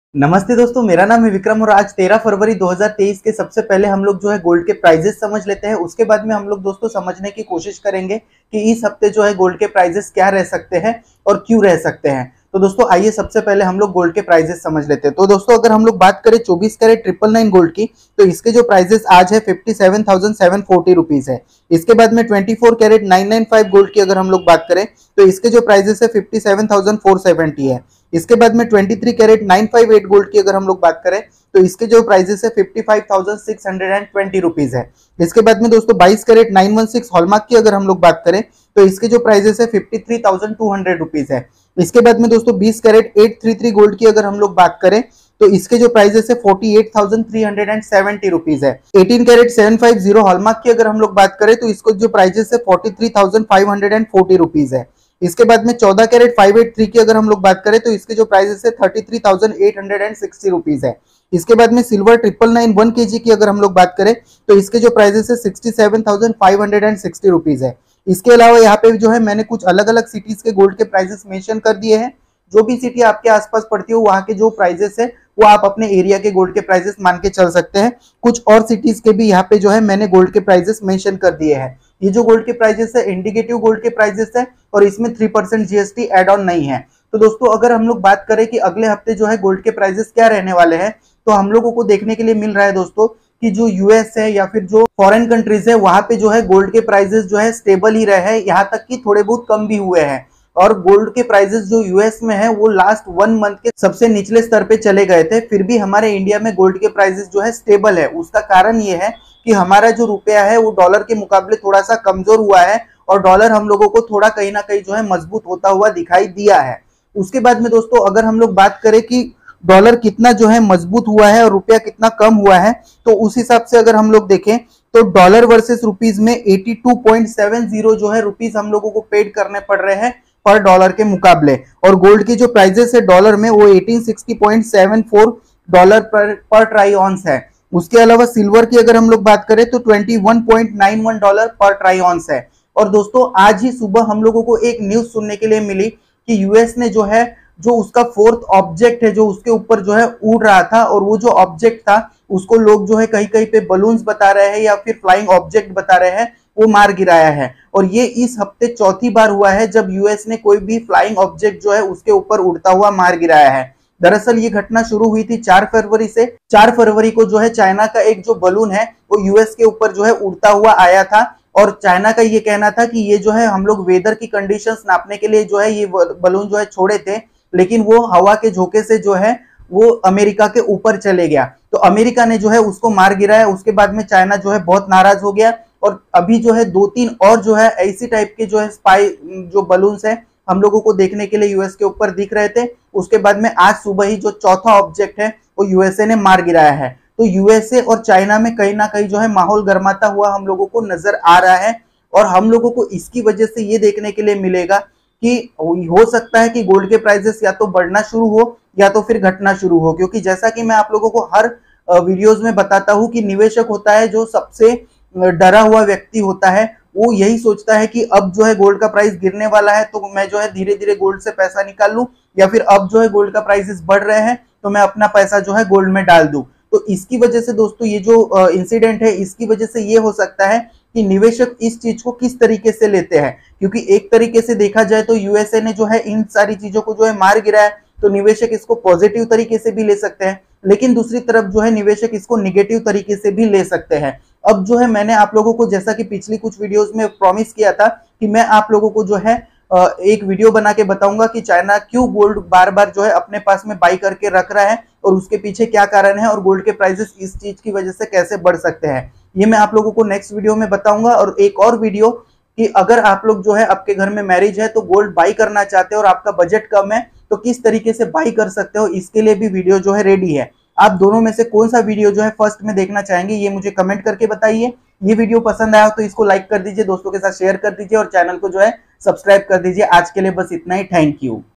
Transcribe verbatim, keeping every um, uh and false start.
नमस्ते दोस्तों, मेरा नाम है विक्रम और आज तेरह फरवरी दो हज़ार तेईस के सबसे पहले हम लोग जो है गोल्ड के प्राइजेस समझ लेते हैं। उसके बाद में हम लोग दोस्तों समझने की कोशिश करेंगे कि इस हफ्ते जो है गोल्ड के प्राइजेस क्या रह सकते हैं और क्यों रह सकते हैं। तो दोस्तों आइए सबसे पहले हम लोग गोल्ड के प्राइजेस समझ लेते हैं। तो दोस्तों अगर हम लोग बात करें चौबीस कैरेट ट्रिपल नाइन गोल्ड की, तो इसके जो प्राइजेस आज है fifty seven thousand seven forty rupees है। इसके बाद में twenty four carat nine nine five gold की अगर हम लोग बात करें तो इसके जो प्राइजेस है fifty seven thousand four seventy है। इसके बाद में twenty three carat nine five eight gold की अगर हम लोग बात करें तो इसके जो प्राइजेस है fifty five thousand six hundred twenty rupees है। इसके बाद में दोस्तों बाईस carat nine one six hallmark की अगर हम लोग बात करें तो इसके जो प्राइजेस है fifty three thousand two hundred rupees है। इसके बाद में दोस्तों बीस carat eight three three gold की अगर हम लोग बात करें तो इसके जो प्राइजेस है forty eight thousand three hundred seventy rupees है। Eighteen carat seven five zero hallmark की अगर हम लोग बात करें तो इसको जो प्राइजेस है forty three thousand five hundred forty rupees है। इसके बाद में चौदह कैरेट फाइव एट थ्री की अगर हम लोग बात करें तो इसके जो प्राइजेस है thirty three thousand eight hundred sixty rupees है। इसके बाद में सिल्वर ट्रिपल नाइन वन के जी की अगर हम लोग बात करें तो इसके जो प्राइजेस है sixty seven thousand five hundred sixty rupees है। इसके अलावा यहाँ पे जो है मैंने कुछ अलग अलग सिटीज के गोल्ड के प्राइजेस मेंशन कर दिए हैं। जो भी सिटी आपके आसपास पड़ती हो वहां के जो प्राइजेस है वो आप अपने एरिया के गोल्ड के प्राइजेस मान के चल सकते हैं। कुछ और सिटीज के भी यहाँ पे जो है मैंने गोल्ड के प्राइजेस मेंशन कर दिए हैं। ये जो गोल्ड के प्राइजेस है इंडिकेटिव गोल्ड के प्राइजेस है और इसमें three percent GST add on नहीं है। तो दोस्तों अगर हम लोग बात करें कि अगले हफ्ते जो है गोल्ड के प्राइजेस क्या रहने वाले हैं, तो हम लोगों को देखने के लिए मिल रहा है दोस्तों कि जो यूएस है या फिर जो फॉरेन कंट्रीज है वहां पे जो है गोल्ड के प्राइजेस जो है स्टेबल ही रहे हैं, यहाँ तक कि थोड़े बहुत कम भी हुए हैं। और गोल्ड के प्राइजेस जो यूएस में है वो लास्ट वन मंथ के सबसे निचले स्तर पे चले गए थे, फिर भी हमारे इंडिया में गोल्ड के प्राइजेस जो है स्टेबल है। उसका कारण ये है कि हमारा जो रुपया है वो डॉलर के मुकाबले थोड़ा सा कमजोर हुआ है और डॉलर हम लोगों को थोड़ा कहीं ना कहीं जो है मजबूत होता हुआ दिखाई दिया है। उसके बाद में दोस्तों अगर हम लोग बात करें कि डॉलर कितना जो है मजबूत हुआ है और रुपया कितना कम हुआ है, तो उस हिसाब से अगर हम लोग देखें तो डॉलर वर्सेस रुपीज में eighty two point seven zero जो है रुपीज हम लोगों को पेड करने पड़ रहे हैं पर डॉलर के मुकाबले, और गोल्ड की जो प्राइजेस है डॉलर में वो eighteen sixty point seven four dollar पर पर ट्राई ऑन्स है। उसके अलावा सिल्वर की अगर हम लोग बात करें तो twenty one point nine one dollar पर ट्राई ऑन्स है। और दोस्तों आज ही सुबह हम लोगों को एक न्यूज सुनने के लिए मिली कि यूएस ने जो है जो उसका फोर्थ ऑब्जेक्ट है जो उसके ऊपर जो है उड़ रहा था, और वो जो ऑब्जेक्ट था उसको लोग जो है कहीं कहीं पे बलून्स बता रहे हैं या फिर फ्लाइंग ऑब्जेक्ट बता रहे हैं, वो मार गिराया है। और ये इस हफ्ते चौथी बार हुआ है जब यूएस ने कोई भी फ्लाइंग ऑब्जेक्ट जो है उसके ऊपर उड़ता हुआ मार गिराया है। दरअसल ये घटना शुरू हुई थी चार फरवरी से। चार फरवरी को जो है चाइना का एक जो बलून है वो यूएस के ऊपर जो है उड़ता हुआ आया था, और चाइना का ये कहना था कि ये जो है हम लोग वेदर की कंडीशंस नापने के लिए जो है ये बलून जो है छोड़े थे, लेकिन वो हवा के झोंके से जो है वो अमेरिका के ऊपर चले गया। तो अमेरिका ने जो है उसको मार गिराया। उसके बाद में चाइना जो है बहुत नाराज हो गया और अभी जो है दो तीन और जो है ऐसी टाइप के जो है स्पाई जो बलून्स है हम लोगों को देखने के लिए यूएस के ऊपर दिख रहे थे। उसके बाद में आज सुबह ही जो चौथा ऑब्जेक्ट है वो यूएसए ने मार गिराया है। तो यूएसए और चाइना में कहीं ना कहीं जो है माहौल गर्माता हुआ हम लोगों को नजर आ रहा है, और हम लोगों को इसकी वजह से ये देखने के लिए मिलेगा कि हो सकता है कि गोल्ड के प्राइसेस या तो बढ़ना शुरू हो या तो फिर घटना शुरू हो। क्योंकि जैसा कि मैं आप लोगों को हर वीडियोस में बताता हूं कि निवेशक होता है जो सबसे डरा हुआ व्यक्ति होता है, वो यही सोचता है कि अब जो है गोल्ड का प्राइस गिरने वाला है तो मैं जो है धीरे धीरे गोल्ड से पैसा निकाल लूं, या फिर अब जो है गोल्ड का प्राइसेस बढ़ रहे हैं तो मैं अपना पैसा जो है गोल्ड में डाल दूं। तो इसकी वजह से दोस्तों ये जो इंसिडेंट है इसकी वजह से ये हो सकता है कि निवेशक इस चीज को किस तरीके से लेते हैं। क्योंकि एक तरीके से देखा जाए तो यूएसए ने जो है इन सारी चीजों को जो है मार गिराया, तो निवेशक इसको पॉजिटिव तरीके से भी ले सकते हैं, लेकिन दूसरी तरफ जो है निवेशक इसको निगेटिव तरीके से भी ले सकते हैं। अब जो है मैंने आप लोगों को जैसा कि पिछली कुछ वीडियोस में प्रॉमिस किया था कि मैं आप लोगों को जो है एक वीडियो बना के बताऊंगा कि चाइना क्यों गोल्ड बार बार जो है अपने पास में बाई करके रख रहा है और उसके पीछे क्या कारण है, और गोल्ड के प्राइसेस इस चीज की वजह से कैसे बढ़ सकते हैं, ये मैं आप लोगों को नेक्स्ट वीडियो में बताऊंगा। और एक और वीडियो कि अगर आप लोग जो है आपके घर में मैरिज है तो गोल्ड बाई करना चाहते हो और आपका बजट कम है तो किस तरीके से बाई कर सकते हो, इसके लिए भी वीडियो जो है रेडी है। आप दोनों में से कौन सा वीडियो जो है फर्स्ट में देखना चाहेंगे ये मुझे कमेंट करके बताइए। ये वीडियो पसंद आया तो इसको लाइक कर दीजिए, दोस्तों के साथ शेयर कर दीजिए और चैनल को जो है सब्सक्राइब कर दीजिए। आज के लिए बस इतना ही। Thank you.